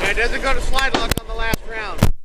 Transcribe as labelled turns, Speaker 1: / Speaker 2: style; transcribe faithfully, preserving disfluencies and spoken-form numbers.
Speaker 1: Yeah, it doesn't go to slide lock on the last round.